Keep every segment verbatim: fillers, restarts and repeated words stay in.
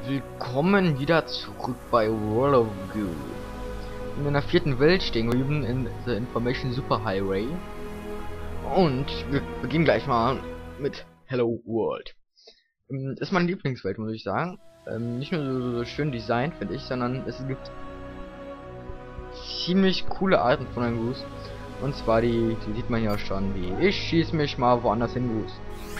Willkommen wieder zurück bei World of Goo. In einer vierten Welt stehen wir üben in The Information Superhighway. Und wir beginnen gleich mal mit Hello World. Ähm, Das ist meine Lieblingswelt, muss ich sagen. Ähm, nicht nur so, so schön designt, finde ich, sondern es gibt ziemlich coole Arten von den Goos. Und zwar die, die sieht man ja schon, wie ich schieß mich mal woanders hin, Goos.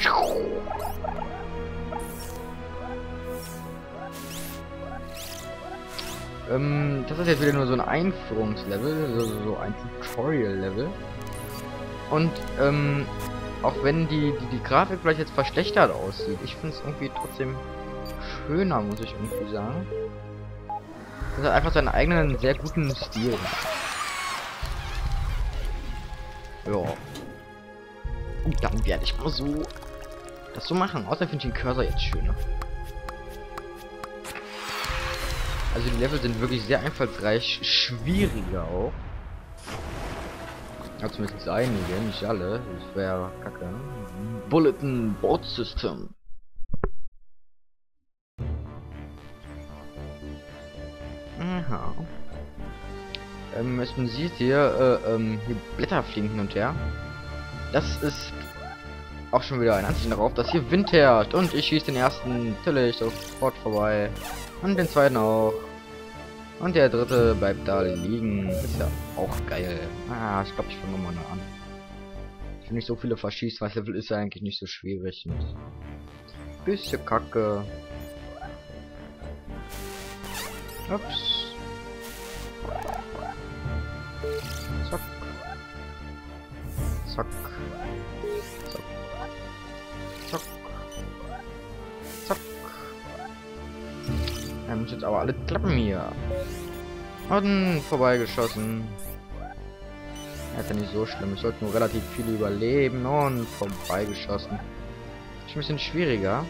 Ähm, das ist jetzt wieder nur so ein Einführungslevel, so, so ein Tutorial-Level. Und ähm, auch wenn die, die die Grafik vielleicht jetzt verschlechtert aussieht, ich finde es irgendwie trotzdem schöner, muss ich irgendwie sagen. Das hat einfach seinen eigenen sehr guten Stil. Ja. Und dann werde ich mal so das so machen. Außerdem finde ich den Cursor jetzt schöner. Also die Level sind wirklich sehr einfallsreich, schwieriger auch. Ja, zumindest einige, nicht alle. Das wäre kacke. Bulletin Board System. Aha. Ähm, es man sieht hier, äh, ähm, hier Blätter fliegen hin und her. Das ist auch schon wieder ein Anzeichen darauf, dass hier Wind herrscht. Und ich schieße den ersten natürlich sofort vorbei. Und den zweiten auch. Und der dritte bleibt da liegen. Ist ja auch geil. Ah, ich glaube, ich fange nochmal an. Ich will nicht so viele verschießt, weil Level ist ja eigentlich nicht so schwierig. Mit bisschen Kacke. Ups. Zack. Zack. Zack. Zack. Zack. Er muss jetzt aber alle klappen hier. Und vorbeigeschossen. Ja, ist ja nicht so schlimm. Ich sollte nur relativ viele überleben. Und vorbeigeschossen. Ist ein bisschen schwieriger.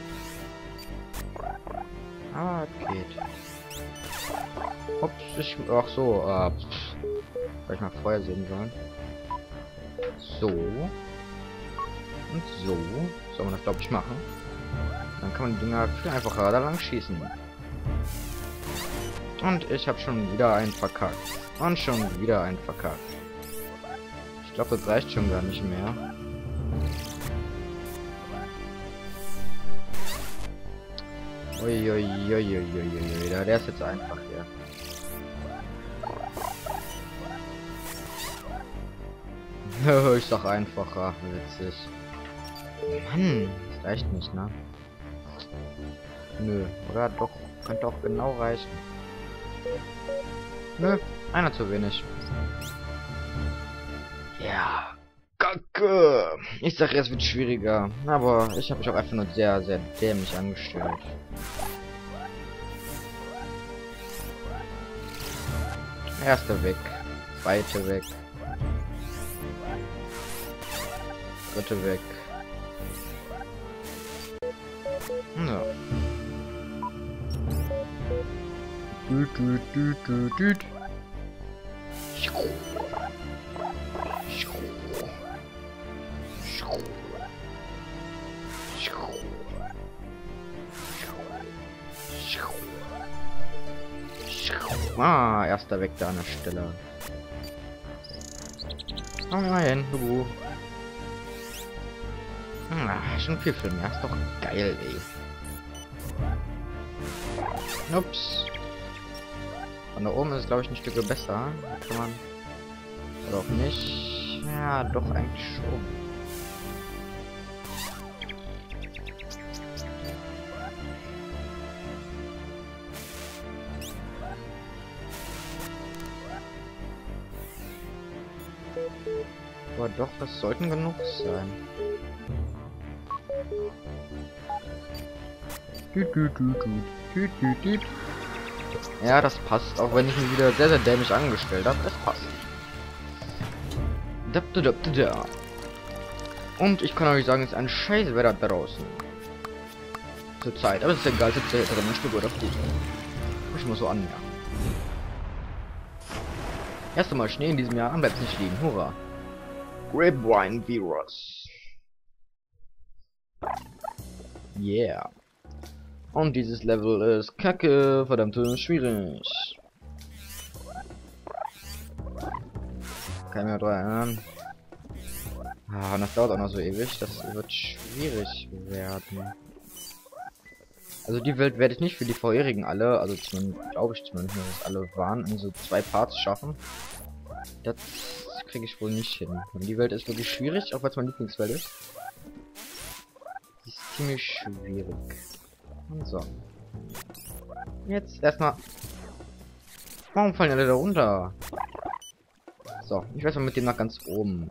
Aber geht. Ups, ich. Ach so. Äh, pff. Hätte ich mal vorher sehen sollen. So. Und so. Soll man das, glaube ich, machen. Dann kann man die Dinger viel einfacher da lang schießen. Und ich habe schon wieder einen verkackt. Und schon wieder einen verkackt. Ich glaube, das reicht schon gar nicht mehr. Uiuiuiuiui, der ist jetzt einfach hier. Ich sag einfacher, witzig. Mann, das reicht nicht, ne? Nö, oder doch? Könnte auch genau reichen. Nö, einer zu wenig. Ja, Kacke. Ich sag, es wird schwieriger. Aber ich habe mich auch einfach nur sehr, sehr dämlich angestellt. Erster weg. Zweite weg. Dritte weg. Ja. Düt, düt, düt, düt, düt. Ah, erster weg da an der Stelle. Oh nein, du. Ah, schon viel Film, ja, ist doch geil, ey. Ups. Von da oben ist es, glaube ich, ein Stück besser. Da kann man. Oder auch nicht. Ja, doch, eigentlich schon. Aber doch, das sollten genug sein. Ja, das passt, auch wenn ich mich wieder sehr, sehr dämlich angestellt habe. Es passt. Und ich kann euch sagen, es ist ein scheiß Wetter draußen. Zur Zeit, aber es ist egal, sitzt ja hier drin, ein Stück oder Fuß. Ich muss so anmerken. Erst einmal Schnee in diesem Jahr, dann bleibt es nicht liegen. Hurra. Grapevine Virus. Yeah. Und dieses Level ist kacke, verdammt schwierig. Kann ich mir dran erinnern. Ah, und das dauert auch noch so ewig. Das wird schwierig werden. Also die Welt werde ich nicht für die vorherigen alle, also zumindest glaube ich zumindest, dass alle waren, in so zwei Parts schaffen. Das kriege ich wohl nicht hin. Die Welt ist wirklich schwierig, auch weil es meine Lieblingswelt ist. Die ist ziemlich schwierig. Und so. Jetzt erstmal. Warum fallen alle da runter? So, ich weiß mal mit dem nach ganz oben.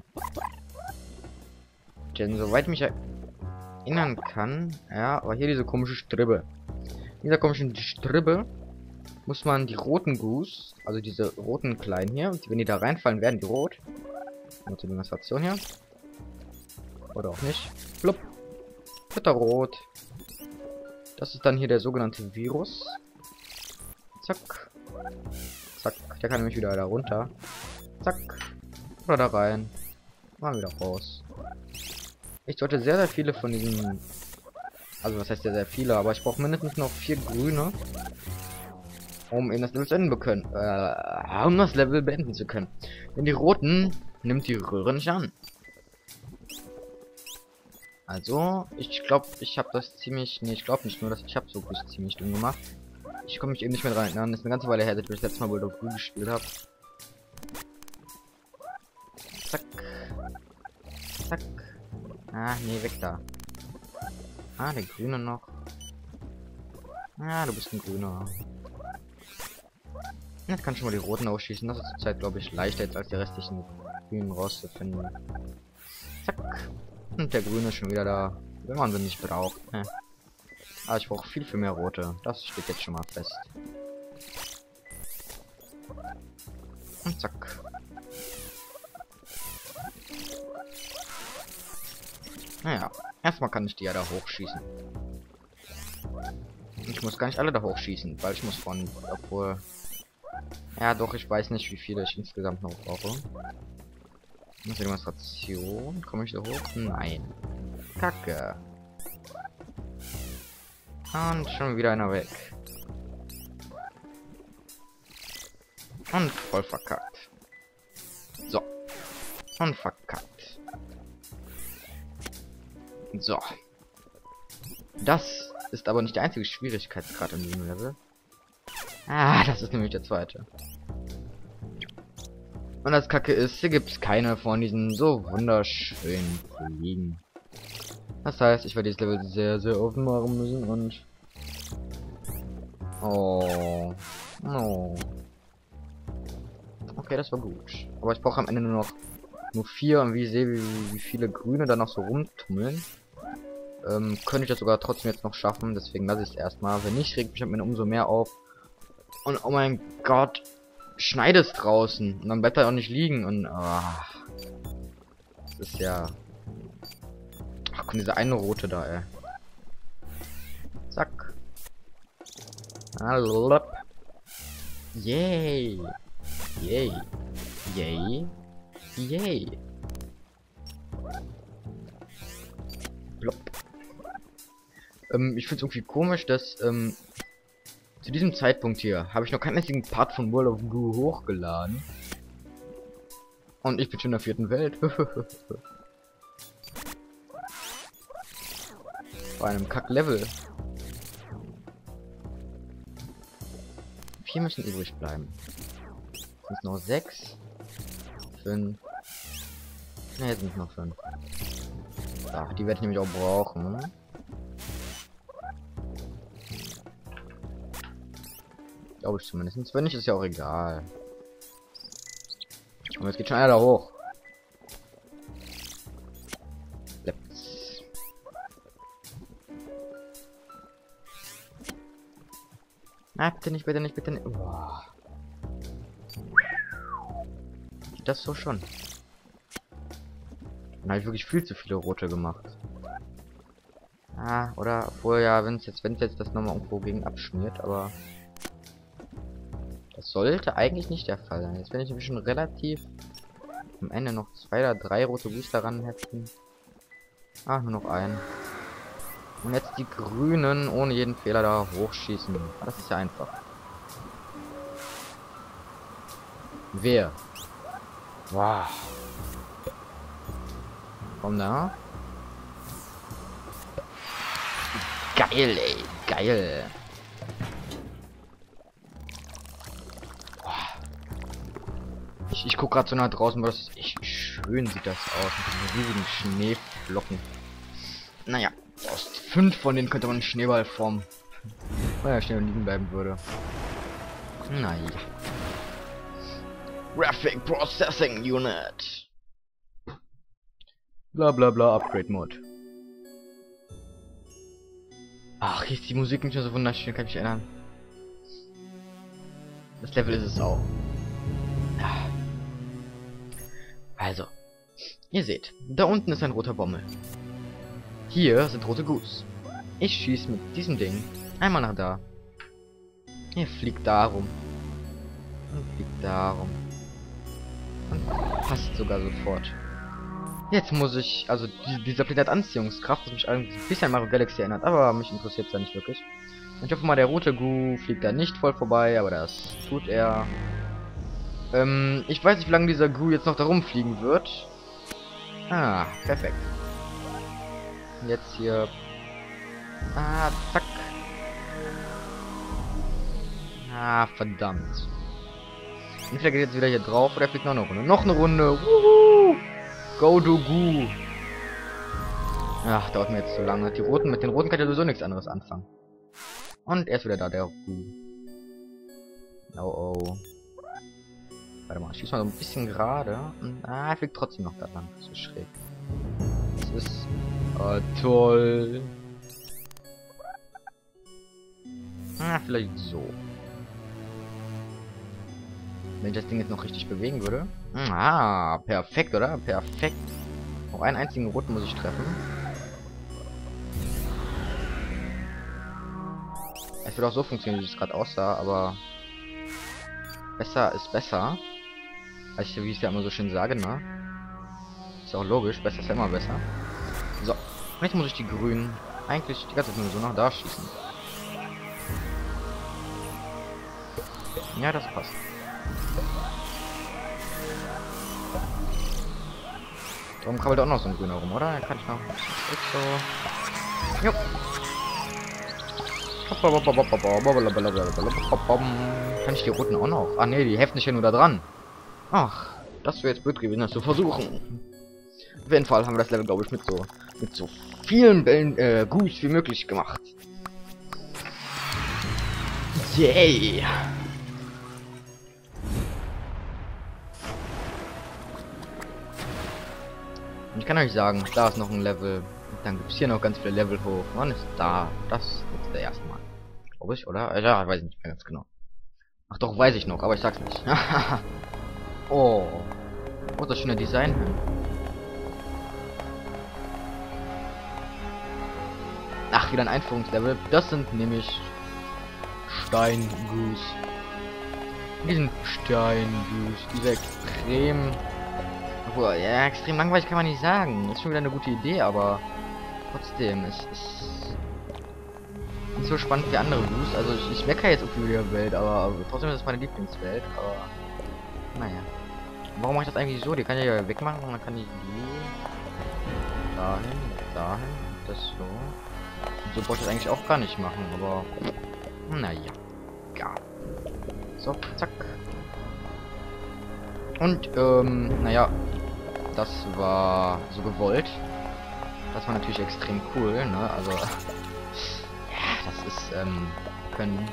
Denn soweit ich mich erinnern kann, ja, aber hier diese komische Stribbe. In dieser komischen Stribbe muss man die roten Goose, also diese roten kleinen hier, und wenn die da reinfallen, werden die rot. Nur zur Demonstration hier. Oder auch nicht. Flupp. Wird er rot. Das ist dann hier der sogenannte Virus. Zack. Zack. Der kann nämlich wieder da runter. Zack. Oder da rein. Mal wieder raus. Ich sollte sehr, sehr viele von diesen... Also was heißt sehr, sehr viele, aber ich brauche mindestens noch vier grüne. Um eben das Level zu enden können. Äh, um das Level beenden zu können. Denn die roten nimmt die Röhre nicht an. Also, ich glaube, ich habe das ziemlich... Nee, ich glaube nicht nur, dass ich habe so gut ziemlich dumm gemacht. Ich komme mich eben nicht mehr dran erinnern. Das ist eine ganze Weile her, dass ich das letzte Mal World of Blue gespielt habe. Zack. Zack. Ah, nee, weg da. Ah, der Grüne noch. Ah, du bist ein Grüner. Jetzt kann schon mal die Roten ausschießen. Das ist zurzeit, glaube ich, leichter jetzt als die restlichen Grünen rauszufinden. Zack. Und der Grüne ist schon wieder da. Wenn man sie nicht braucht. Ne? Aber ich brauche viel, viel mehr Rote. Das steht jetzt schon mal fest. Und zack. Naja, erstmal kann ich die ja da hochschießen. Ich muss gar nicht alle da hochschießen, weil ich muss von... Obwohl... Ja doch, ich weiß nicht, wie viele ich insgesamt noch brauche. Demonstration. Komme ich da hoch? Nein. Kacke. Und schon wieder einer weg. Und voll verkackt. So. Und verkackt. So. Das ist aber nicht der einzige Schwierigkeitsgrad in diesem Level. Ah, das ist nämlich der zweite. Und das Kacke ist, hier gibt es keine von diesen so wunderschönen Fliegen. Das heißt, ich werde dieses Level sehr, sehr oft machen müssen und... Oh. Oh. Okay, das war gut. Aber ich brauche am Ende nur noch nur vier und wie ich sehe, wie, wie viele Grüne da noch so rumtummeln. Ähm, könnte ich das sogar trotzdem jetzt noch schaffen, deswegen lasse ich es erstmal. Wenn nicht, regt mich mir umso mehr auf. Und oh mein Gott, schneid es draußen. Und dann bleibt er auch nicht liegen und ach, das ist ja... Ach komm, diese eine rote da, ey. Zack. Hallo. Yay. Yay. Yay. Yay. Plopp. Ähm, ich finde es irgendwie komisch, dass ähm, zu diesem Zeitpunkt hier habe ich noch keinen einzigen Part von World of Blue hochgeladen. Und ich bin schon in der vierten Welt. Bei einem Kack-Level. Vier müssen übrig bleiben. Sind noch sechs. Fünf. Ne, jetzt sind noch fünf. Ach, die werde ich nämlich auch brauchen. Glaube ich zumindest. Wenn nicht, ist ja auch egal. Und jetzt geht schon einer da hoch. Let's. Na, bitte nicht, bitte nicht, bitte nicht. Boah. Geht das so schon? Dann habe ich wirklich viel zu viele rote gemacht. Ah, oder vorher, wenn es jetzt, wenn es jetzt das nochmal irgendwo gegen abschmiert, aber das sollte eigentlich nicht der Fall sein. Jetzt bin ich nämlich schon relativ am Ende noch zwei oder drei rote Booster ran heften. Ah, nur noch ein. Und jetzt die Grünen ohne jeden Fehler da hochschießen. Das ist ja einfach. Wer? Wow. Komm da. Geil, ey. Geil. Ich, ich guck gerade so nach draußen, weil das ist echt schön sieht das aus. Mit diesen riesigen Schneeflocken. Naja, aus fünf von denen könnte man einen Schneeball formen. Weil er schnell liegen bleiben würde. Naja. Graphic Processing Unit. Bla bla bla, Upgrade Mode. Ach, hier ist die Musik nicht mehr so wunderschön, kann ich mich erinnern. Das Level ist es auch. Ja. Also, ihr seht, da unten ist ein roter Bommel. Hier sind rote Goose. Ich schieße mit diesem Ding einmal nach da. Ihr fliegt da rum. Und fliegt da rum. Und passt sogar sofort. Jetzt muss ich, also die, dieser Planet hat Anziehungskraft, das mich ein bisschen an Mario Galaxy erinnert, aber mich interessiert es ja nicht wirklich. Ich hoffe mal, der rote Goo fliegt da nicht voll vorbei, aber das tut er. Ähm, ich weiß nicht, wie lange dieser Goo jetzt noch da rumfliegen wird. Ah, perfekt. Jetzt hier. Ah, zack. Ah, verdammt. Entweder geht jetzt wieder hier drauf oder er fliegt noch eine Runde. Noch eine Runde. Wuhu! Go to Goo. Ach, dauert mir jetzt zu lange. Die roten, mit den roten kann ich sowieso nichts anderes anfangen. Und er ist wieder da, der Goo. Oh oh. Warte mal, ich schieß mal so ein bisschen gerade. Ah, er fliegt trotzdem noch da lang. So schräg. Das ist ah, toll. Ah, vielleicht so. Wenn ich das Ding jetzt noch richtig bewegen würde. Ah, perfekt, oder? Perfekt. Auch einen einzigen roten muss ich treffen. Es wird auch so funktionieren, wie es gerade aussah, aber besser ist besser. Also ich, wie ich es ja immer so schön sage, ne? Ist auch logisch, besser ist ja immer besser. So, und jetzt muss ich die Grünen eigentlich die ganze Zeit nur so nach da schießen. Ja, das passt. Warum krabbelt auch noch so ein Grüner rum, oder? Kann ich noch. So. Jo. Kann ich die roten auch noch? Ah ne, die heften sich ja nur da dran. Ach, das wäre jetzt blöd gewesen, das zu versuchen. Auf jeden Fall haben wir das Level, glaube ich, mit so mit so vielen Bällen äh, gut wie möglich gemacht. Yay! Und ich kann euch sagen, da ist noch ein Level. Und dann gibt es hier noch ganz viele Level hoch. Wann ist da? Das ist der erste Mal. Glaube ich, oder? Ja, weiß ich nicht mehr ganz genau. Ach doch, weiß ich noch, aber ich sag's nicht. Oh. Oh, das schöne Design. Ach, wieder ein Einführungslevel. Das sind nämlich Steingoose. Diesen Steingoose. Dieser extrem... Obwohl, ja, extrem langweilig kann man nicht sagen. Ist schon wieder eine gute Idee, aber trotzdem, es ist nicht so spannend wie andere Goose. Also ich, ich meckere jetzt irgendwie über die Welt, aber, aber trotzdem ist es meine Lieblingswelt. Aber naja. Warum mache ich das eigentlich so? Die kann ich ja wegmachen und dann kann ich die dahin, dahin, das so. Und so brauche ich das eigentlich auch gar nicht machen, aber naja. Ja. So, zack. Und, ähm, naja, das war so gewollt. Das war natürlich extrem cool, ne? Also, ja, das ist, ähm, können...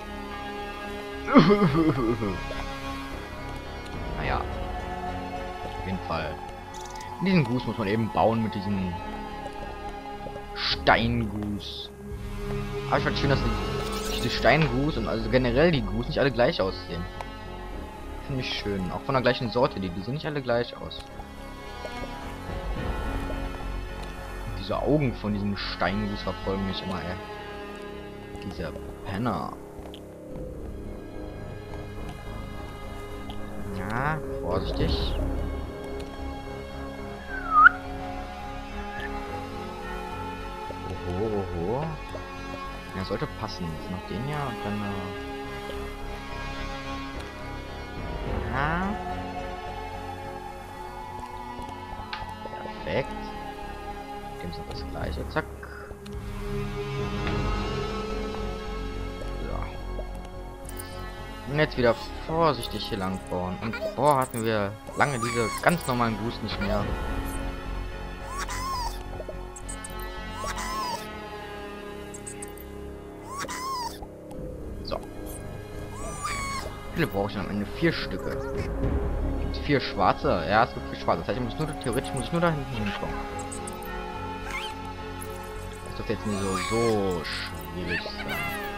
naja, auf jeden Fall. Diesen Goose muss man eben bauen mit diesem Steingoose. Aber ich fand schön, dass die, diese Steingoose und also generell die Goose nicht alle gleich aussehen. Finde ich schön. Auch von der gleichen Sorte, die, die sehen nicht alle gleich aus. Diese Augen von diesem Steingoose verfolgen mich immer, ey. Dieser Penner. Ja, vorsichtig. Oho, oho. Ja, sollte passen. Jetzt noch den ja und dann... Äh... Aha. Perfekt. Dem ist noch das gleiche. Zack. So. Und jetzt wieder vorsichtig hier lang bauen. Und boah, hatten wir lange diese ganz normalen Goose nicht mehr. So. Wie viele brauche ich dann am Ende? Vier Stücke. Gibt's vier schwarze? Ja, es gibt vier schwarze. Das heißt, ich muss nur, theoretisch muss ich nur da hinten hinkommen. Das dürfte jetzt nicht so, so schwierig sein.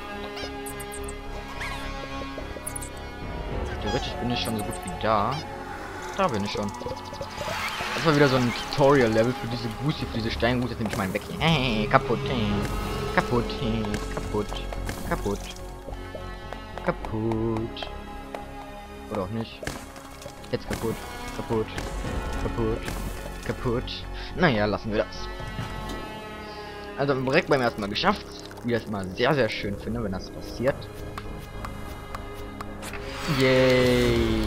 Theoretisch bin ich schon so gut wie da. Da bin ich schon. Das war wieder so ein Tutorial-Level für diese Goose, für diese Steingoose. Jetzt nehme ich meinen weg. Hey, kaputt. Hey, kaputt. Hey, kaputt. Kaputt. Kaputt. Oder auch nicht. Jetzt kaputt. Kaputt. Kaputt. Kaputt. Naja, lassen wir das. Also direkt beim ersten Mal geschafft. Wie das immer sehr, sehr schön finde, wenn das passiert. Yay.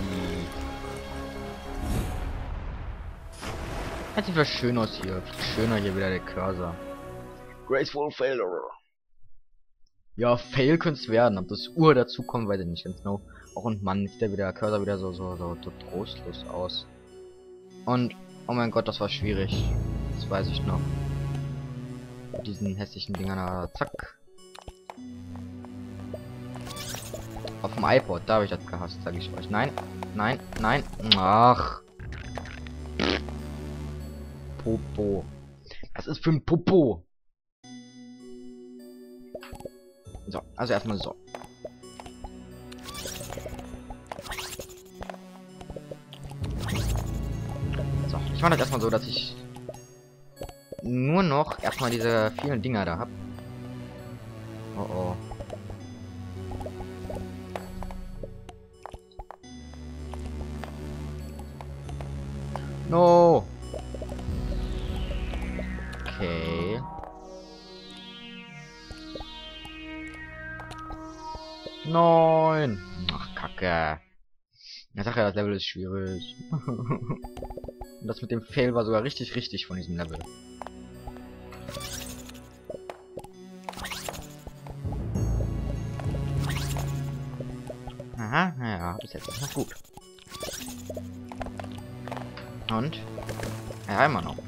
Jetzt sieht das schön aus hier. Schöner hier wieder der Cursor. Graceful Failure. Ja, Fail könnte es werden. Ob das Uhr dazu kommt, weiß ich nicht ganz genau. Auch und Mann, sieht der wieder Cursor wieder so, so, so, so trostlos aus. Und, oh mein Gott, das war schwierig. Das weiß ich noch. Mit diesen hässlichen Dingern da. Zack. Auf dem iPod, da habe ich das gehasst, sage ich euch. Nein, nein, nein. Ach. Popo. Das ist für ein Popo. So, also erstmal so. So, ich mache das erstmal so, dass ich nur noch erstmal diese vielen Dinger da habe. Oh oh. No. Okay. Nein. Ach, Kacke. Ich sag ja, das Level ist schwierig. Und das mit dem Fail war sogar richtig, richtig von diesem Level. Aha, naja, bis jetzt ist noch gut. Und? Ja, immer noch.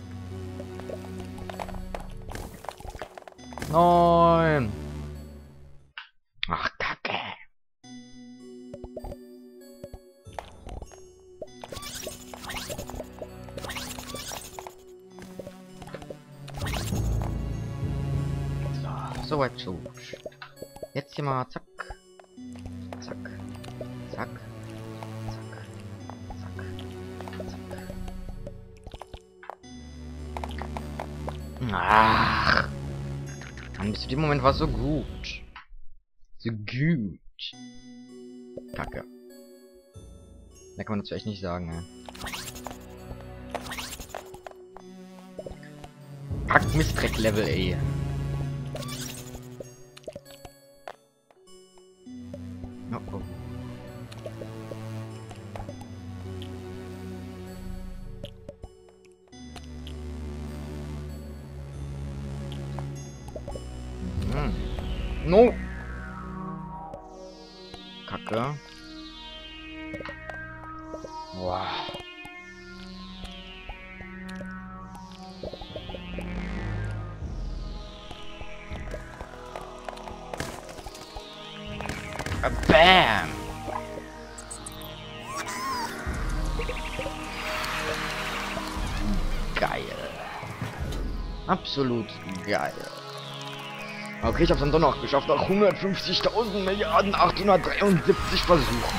Nein! Ach, Kacke! So, soweit so. Jetzt hier mal zack. Zack. Zack. Ach. Mann, bis zu dem Moment war es so gut. So gut. Kacke. Da kann man das vielleicht nicht sagen, ey. Kack Mistdreck-Level, ey. Oh, oh. No! Kacke. Wow. Bam! Geil. Absolut geil. Okay, ich hab's dann doch noch geschafft, nach hundertfünfzigtausend Milliarden achthundertdreiundsiebzig Versuchen.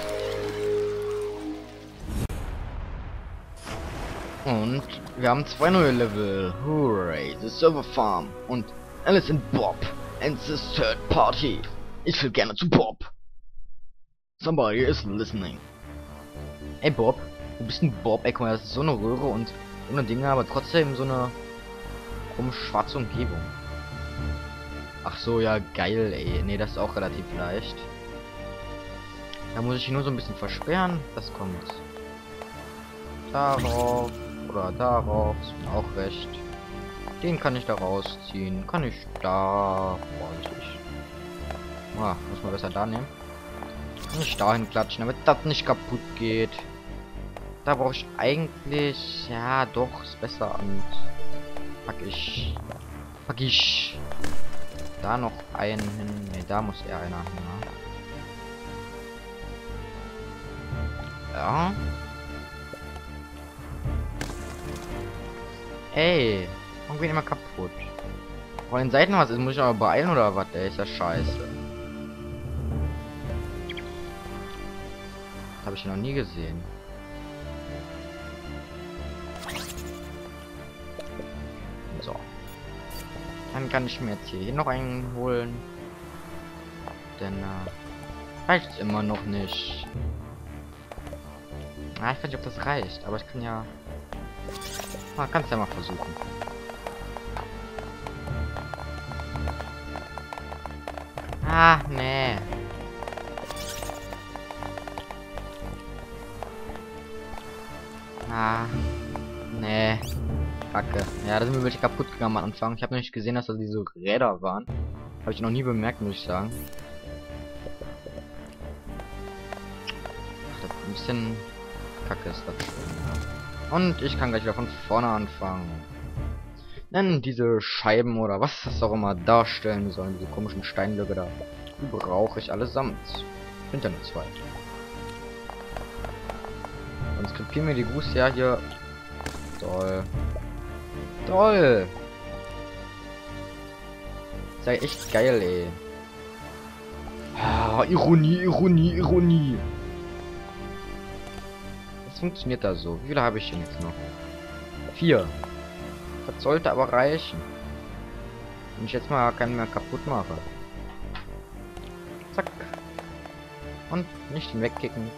Und wir haben zwei neue Level. Hooray, the Server Farm und Alice and Bob and the Third Party. Ich will gerne zu Bob. Somebody is listening. Ey Bob, wo bist denn Bob? Ey, guck mal, das ist so eine Röhre und ohne Dinge, aber trotzdem so eine komische schwarze Umgebung. Ach so, ja, geil, ey. Nee, das ist auch relativ leicht. Da muss ich ihn nur so ein bisschen versperren. Das kommt darauf oder darauf. Ist mir auch recht. Den kann ich da rausziehen. Kann ich da... Vorsichtig. Ah, muss man besser da nehmen. Nicht dahin klatschen, damit das nicht kaputt geht. Da brauche ich eigentlich... Ja, doch, ist besser. Und pack ich... Pack ich... Da noch einen hin. Ne, da muss er einer hin. Ja. Ey, warum geht immer kaputt? Von den Seiten was ist, muss ich aber beeilen oder was? Der ist ja scheiße. Habe ich noch nie gesehen. So. Dann kann ich mir jetzt hier noch einen holen. Denn äh, reicht immer noch nicht. Ah, ich weiß nicht, ob das reicht, aber ich kann ja... Ah, kannst ja mal versuchen. Ah, nee. Ah, nee. Kacke. Ja, da sind mir welche kaputt gegangen am Anfang. Ich habe nicht gesehen, dass das diese Räder waren. Habe ich noch nie bemerkt, muss ich sagen. Ach, das ist ein bisschen... Kacke ist das schon, ja. Und ich kann gleich wieder von vorne anfangen. Denn diese Scheiben oder was das auch immer darstellen sollen, diese komischen Steinblöcke da, die brauche ich allesamt. Sind ja nur zwei. Sonst krepieren mir die Gus ja hier. Toll. Toll. Ist ja echt geil, ey. Ah, Ironie, Ironie, Ironie. Funktioniert das so? Wie viele habe ich denn jetzt noch? Vier. Das sollte aber reichen. Wenn ich jetzt mal keinen mehr kaputt mache. Zack. Und nicht wegkicken.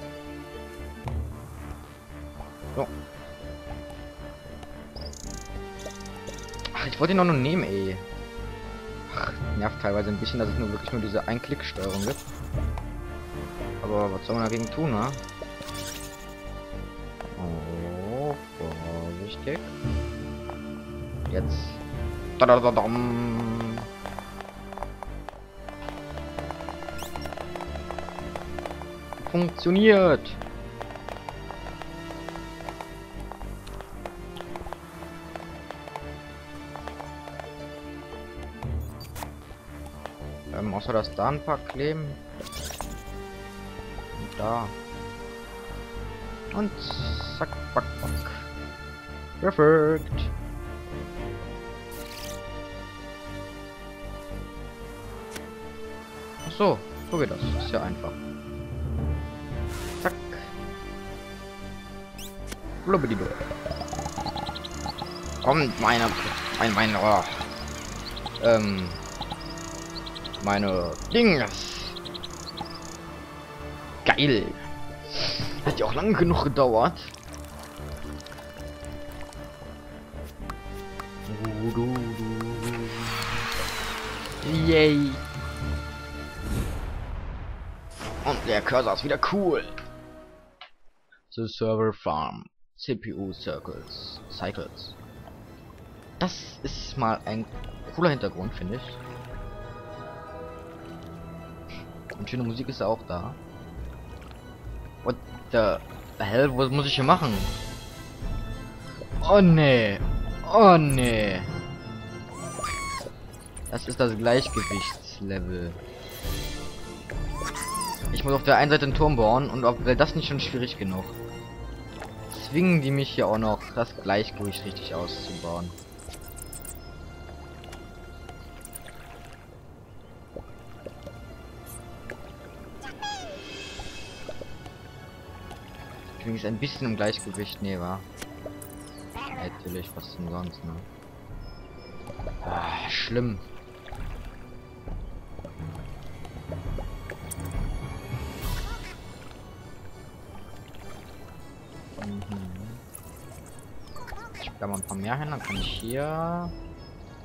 So. Ach, ich wollte ihn noch nur nehmen, ey. Ach, nervt teilweise ein bisschen, dass es nur wirklich nur diese Ein-Klick-Steuerung gibt. Aber was soll man dagegen tun, ne? Oh, vorsichtig. Jetzt. Dadadadam. Funktioniert. Ähm, außer dass da ein paar kleben. Und da. Und zack, back, back. Perfekt. Ach so, so geht das. Ist ja einfach. Zack. Blubbidibu. Kommt meine, mein, mein, oh. ähm, meine Dings. Geil. Hat ja auch lange genug gedauert. Yay. Und der Cursor ist wieder cool. The Server Farm. C P U Circles. Cycles. Das ist mal ein cooler Hintergrund, finde ich. Und schöne Musik ist auch da. What the hell? Was muss ich hier machen? Oh ne. Oh ne. Das ist das Gleichgewichtslevel. Ich muss auf der einen Seite einen Turm bauen und ob wäre das nicht schon schwierig genug. Zwingen die mich hier auch noch, das Gleichgewicht richtig auszubauen. Übrigens ein bisschen im Gleichgewicht, nee, war. Natürlich, was denn sonst, ne? Ah, schlimm. Mhm. Ich da mal ein paar mehr hin, dann kann ich hier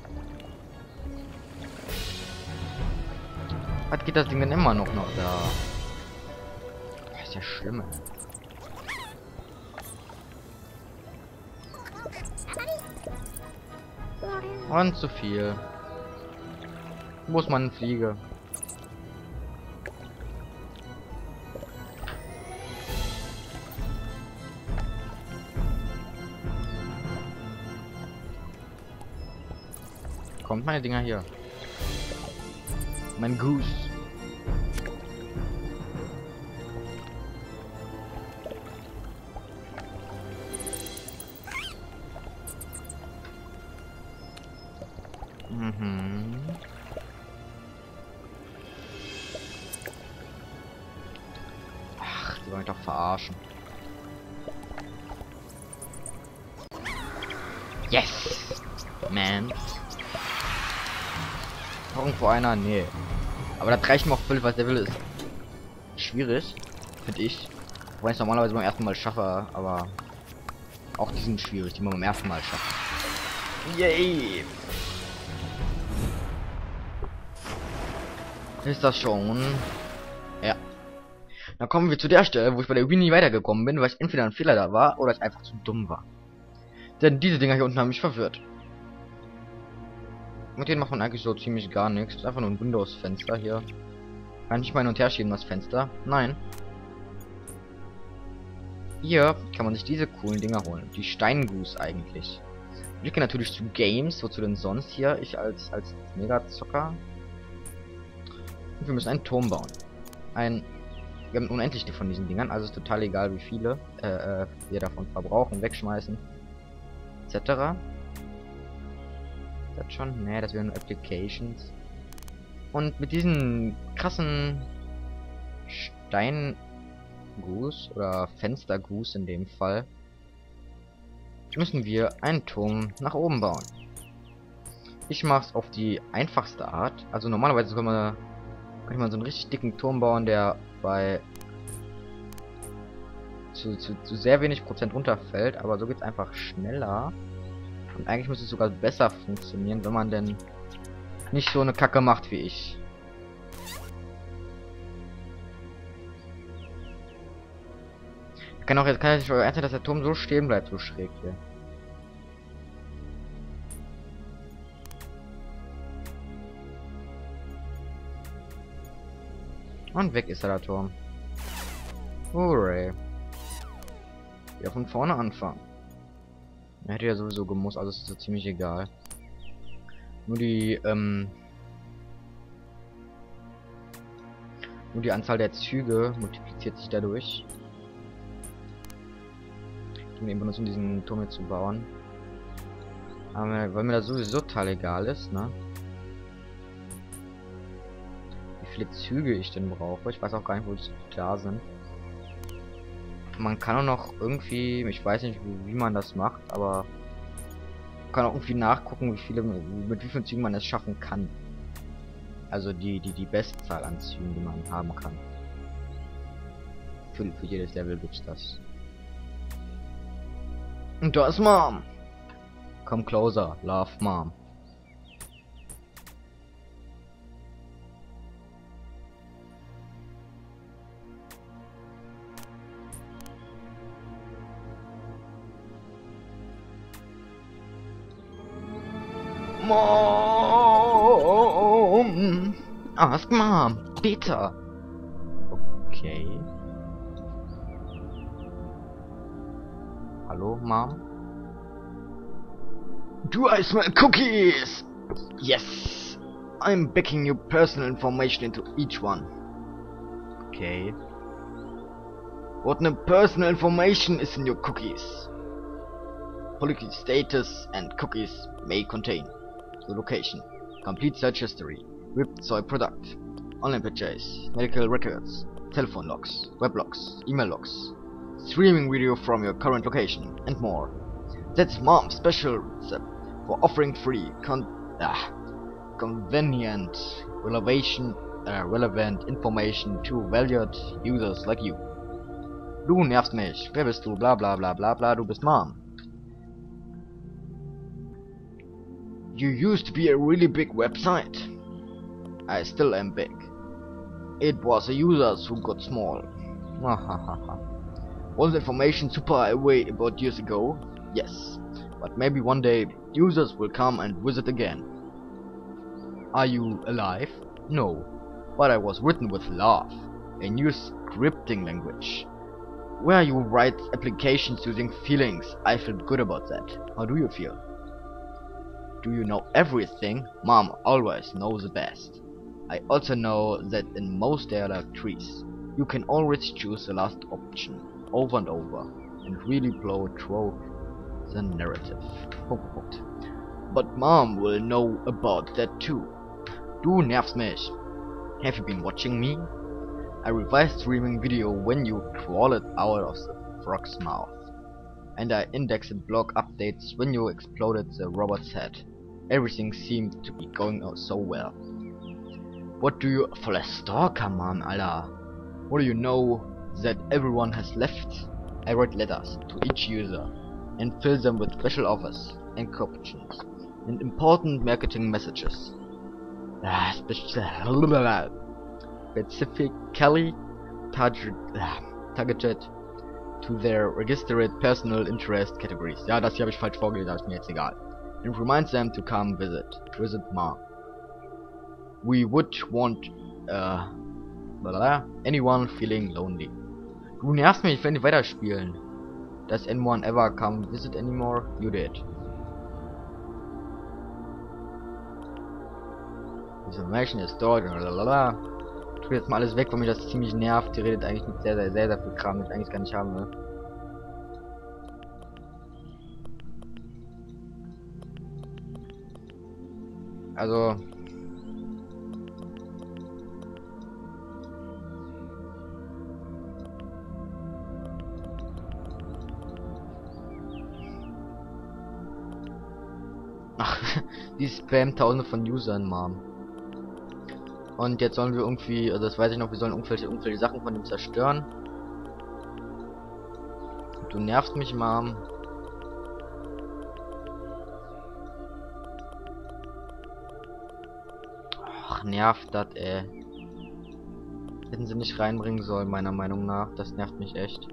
Was geht das Ding denn immer noch noch da? Das ist ja schlimm. Und zu viel. Muss man fliege. Kommt meine Dinger hier. Mein Goose. Mhm. Ach, die wollen mich doch verarschen. Yes! Man. Irgendwo einer? Nee. Aber das reicht mir auch völlig, was der will ist. Schwierig, finde ich. Wobei ich es normalerweise beim ersten Mal schaffe, aber auch die sind schwierig, die man beim ersten Mal schafft. Yay! Ist das schon? Ja. Dann kommen wir zu der Stelle, wo ich bei der Wii nie weitergekommen bin, weil ich entweder ein Fehler da war oder ich einfach zu dumm war. Denn diese Dinger hier unten haben mich verwirrt. Mit denen macht man eigentlich so ziemlich gar nichts. Das ist einfach nur ein Windows-Fenster hier. Kann ich mal hin und her schieben, das Fenster? Nein. Hier kann man sich diese coolen Dinger holen. Die Steingoose eigentlich. Ich gehe natürlich zu Games. Wozu denn sonst hier? Ich als, als Mega-Zocker. Und wir müssen einen Turm bauen. Ein... Wir haben unendlich von diesen Dingern. Also ist total egal, wie viele äh, äh, wir davon verbrauchen, wegschmeißen. Etc. Das schon? Nee, das wären Applications. Und mit diesen krassen Steingoose oder Fenstergoose in dem Fall müssen wir einen Turm nach oben bauen. Ich mach's auf die einfachste Art. Also normalerweise kann man, kann man so einen richtig dicken Turm bauen, der bei zu, zu, zu sehr wenig Prozent runterfällt, aber so geht's einfach schneller. Und eigentlich müsste es sogar besser funktionieren, wenn man denn nicht so eine Kacke macht wie ich. Kann auch jetzt kann ich nicht ernst sein, dass der Turm so stehen bleibt, so schräg hier. Und weg ist er, der Turm. Hooray. Wieder von vorne anfangen. Er hätte ja sowieso gemusst, also ist so ziemlich egal. Nur die, ähm... Nur die Anzahl der Züge multipliziert sich dadurch. Ich bin eben benutzt, um diesen Turm hier zu bauen. Aber weil mir das sowieso total egal ist, ne? Wie viele Züge ich denn brauche. Ich weiß auch gar nicht, wo die da sind. Man kann auch noch irgendwie, ich weiß nicht, wie, wie man das macht, aber man kann auch irgendwie nachgucken, wie viele, mit wie vielen Zügen man es schaffen kann. Also die, die, die Bestzahl an Zügen, die man haben kann. Für, für jedes Level gibt's das. Und da ist Mom. Come closer, love Mom. Mom! Ask Mom! Bitte! Okay. Hallo, Mom? Do I smell cookies? Yes! I'm backing your personal information into each one. Okay. What personal information is in your cookies? Political status and cookies may contain the location, complete search history, whipped soy product, online purchase, medical records, telephone logs, web logs, email logs, streaming video from your current location, and more. That's Mom's special recipe for offering free, con ah, convenient, relevation, uh, relevant information to valued users like you. Du nervst mich. Wer bist du? Bla bla bla bla bla. Du bist Mom. You used to be a really big website. I still am big. It was the users who got small. Was information super away about years ago? Yes. But maybe one day users will come and visit again. Are you alive? No. But I was written with love. A new scripting language. Where you write applications using feelings. I feel good about that. How do you feel? Do you know everything? Mom always knows the best. I also know that in most dialogue trees, you can always choose the last option over and over and really blow through the narrative. But Mom will know about that too. Du nervst mich. Have you been watching me? I revised streaming video when you crawled out of the frog's mouth. And I indexed blog updates when you exploded the robot's head. Everything seemed to be going out so well. What do you... Voller Stalker, Mom, Alter. What do you know that everyone has left? I write letters to each user and fill them with special offers and coupons and important marketing messages. Ah, specifically target, ah, targeted to their registered personal interest categories. Ja, das hier habe ich falsch vorgelesen, ist mir jetzt egal. And reminds them to come visit. Visit Mom. We would want uh, blah, anyone feeling lonely. Du nervst mich, ich will nicht weiterspielen. Does anyone ever come visit anymore? You did. This information is stored. Blablabla. Tu jetzt mal alles weg, weil mich das ziemlich nervt. Die redet eigentlich mit sehr, sehr, sehr, sehr viel Kram, den ich eigentlich gar nicht haben will. Also. Ach, die spammt tausende von Usern, Mom. Und jetzt sollen wir irgendwie, also das weiß ich noch, wir sollen irgendwelche, irgendwelche Sachen von dem zerstören. Du nervst mich, Mom. Ach, nervt das, ey. Hätten sie nicht reinbringen sollen, meiner Meinung nach. Das nervt mich echt.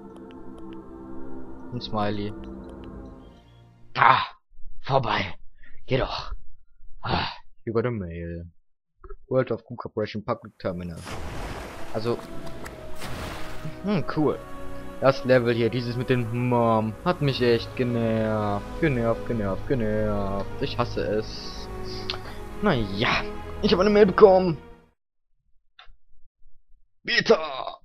Ein Smiley. Ah, vorbei. Geh doch. Ah, you got a mail. World of Goo Corporation Public Terminal. Also, hm, cool. Das Level hier, dieses mit den Mom, hat mich echt genervt. Genervt, genervt, genervt. Ich hasse es. Naja, ich habe eine Mail bekommen. Bitte!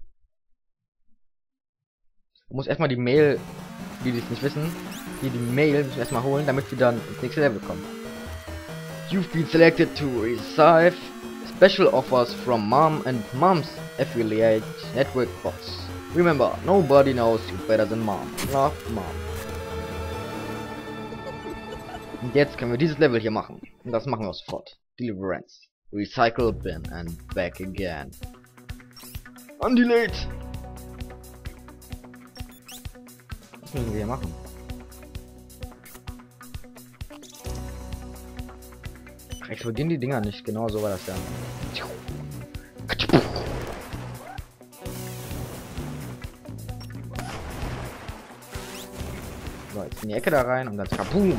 Du musst erstmal die Mail, die die es nicht wissen, die die Mail müssen erstmal holen, damit wir dann ins nächste Level kommen. You've been selected to receive special offers from Mom and Mom's affiliate network bots. Remember, nobody knows you better than Mom. Love, Mom. Und jetzt können wir dieses Level hier machen. Und das machen wir sofort. Deliverance. Recycle bin and back again. Undelayed. Was müssen wir hier machen? Explodieren die Dinger nicht, genau so war das ja. So, jetzt in die Ecke da rein und dann kaboom!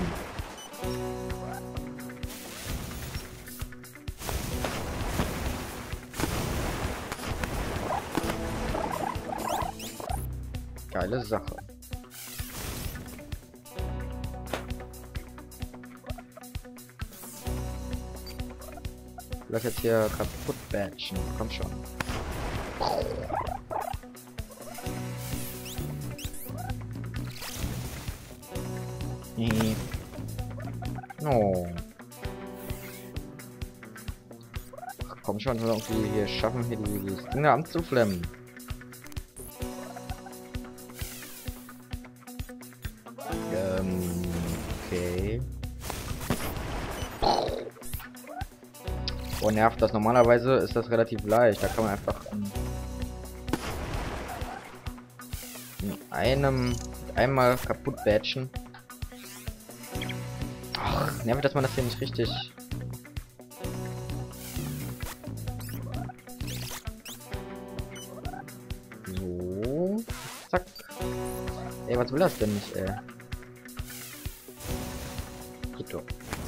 Geile Sache. Lass jetzt hier kaputt batchen. Komm schon. Nee. Oh. Ach, komm schon, wir irgendwie hier schaffen, hier dieses Ding da anzuflammen. Ähm, okay. Oh, nervt das. Normalerweise ist das relativ leicht. Da kann man einfach in einem einmal kaputt batchen. Ach, nervt, dass man das hier nicht richtig. Ey, was will das denn nicht, ey? Geht doch.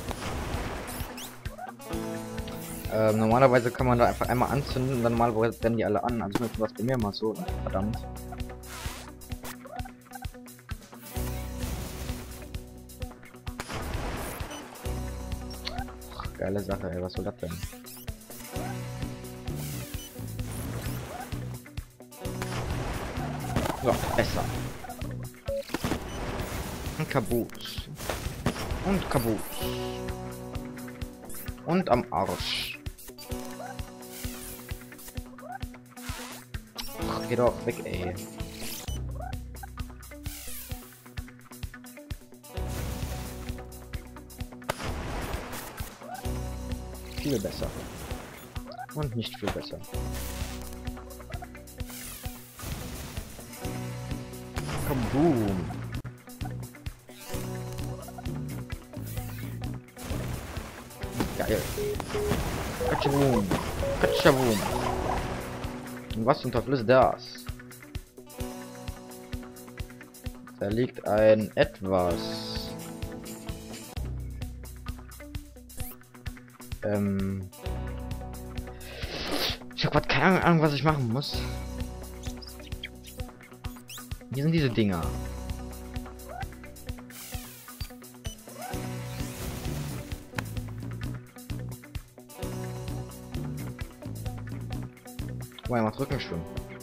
Ähm, normalerweise kann man da einfach einmal anzünden und dann normalerweise brennen die alle an. Also jetzt was bei mir mal so. Verdammt. Ach, geile Sache, ey. Was soll das denn? So, besser. Und Kabut. Und Kabut. Und am Arsch. Ach, geh doch weg, ey. Viel besser. Und nicht viel besser. Kaboom. Geil. Katschabum. Katschabum. Und was zum Teufel ist das? Da liegt ein etwas. Ähm. Ich hab grad keine Ahnung, was ich machen muss. Hier sind diese Dinger. Mal mal drücken schwimmen.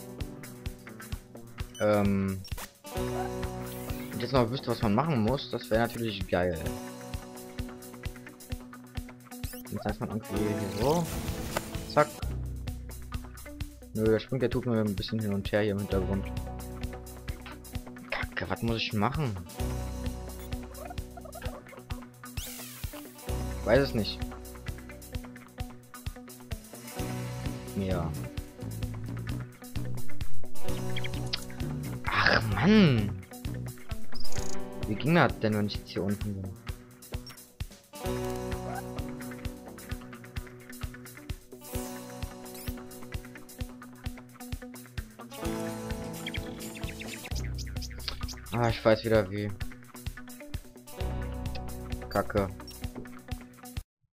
Ähm. Und jetzt noch wüsste, was man machen muss, das wäre natürlich geil. Jetzt heißt man irgendwie hier so. Zack. Nö, der springt, der tut mir ein bisschen hin und her hier im Hintergrund. Kacke, was muss ich machen? Weiß es nicht. Ja. Ach Mann! Wie ging das denn, wenn ich jetzt hier unten bin? Ah, ich weiß wieder wie. Kacke.